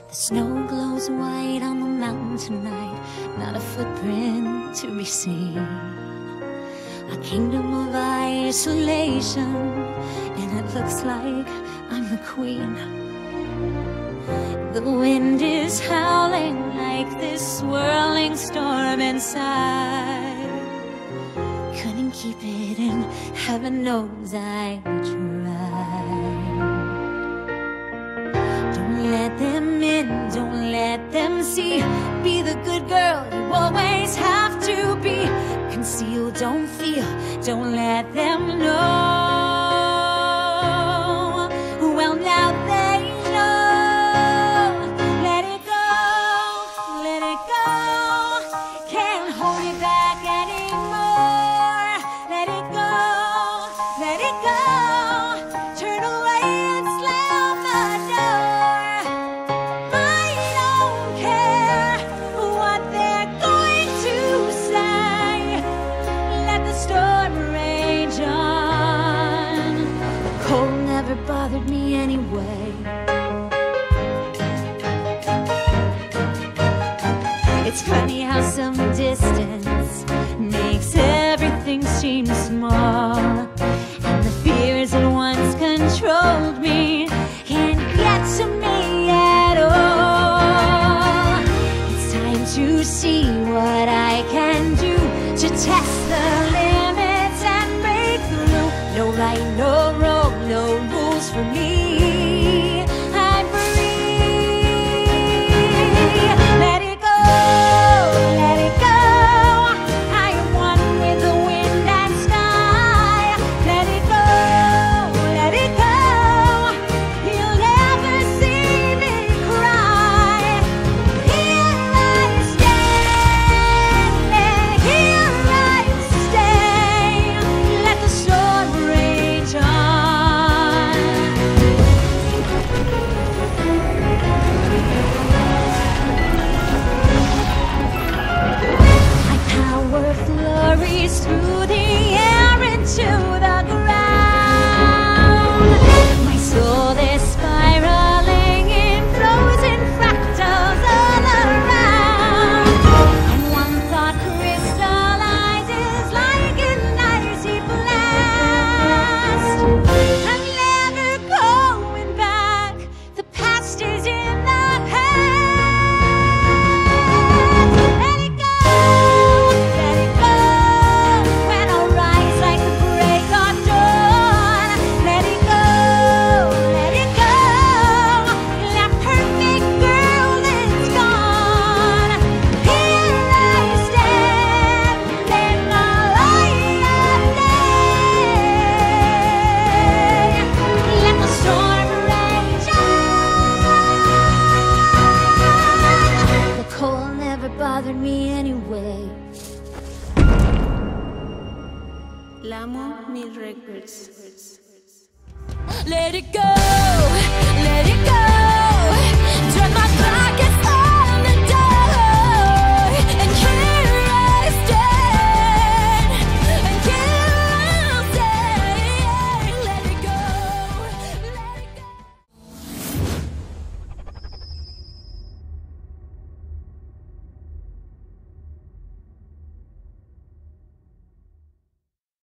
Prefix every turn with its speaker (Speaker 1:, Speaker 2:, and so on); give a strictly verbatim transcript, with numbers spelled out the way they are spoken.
Speaker 1: The snow glows white on the mountain tonight, not a footprint to be seen. A kingdom of isolation, and it looks like I'm the queen. The wind is howling like this swirling storm inside. Couldn't keep it in, heaven knows I tried. Don't let them in, don't let them see. Be the good girl you always have to be. Conceal, don't feel, don't let them know. Well, now they know. Let it go, let it go. Can't hold it back anymore. Let it go, let it go. Turn away and slam the door. I don't care what they're going to say. Let the storm rage on. The cold never bothered me anyway. It's funny how some distance makes everything seem small, and the fears that once controlled me can't get to me at all. It's time to see what I can do to test the limits and break through. No right, no wrong, no rules for me. I'm free. Let it go, let it go. I am one with the wind and sky. Let it go, let it go. You'll never see me cry. Here I stand, and here I stay. Let the storm rage on. My power flurries through the air into the ground. My soul is spiraling in frozen fractals all around. And one thought crystallizes like an icy blast. I'm never going back. The past is in the past. Let it go, let it go. When I rise like the break of dawn. Let it go, let it go. That perfect girl is gone. Here I stand in the light of day. Let the storm rage on. The cold never bothered me anyway. Lamo Mil Records. Let it go, let it go.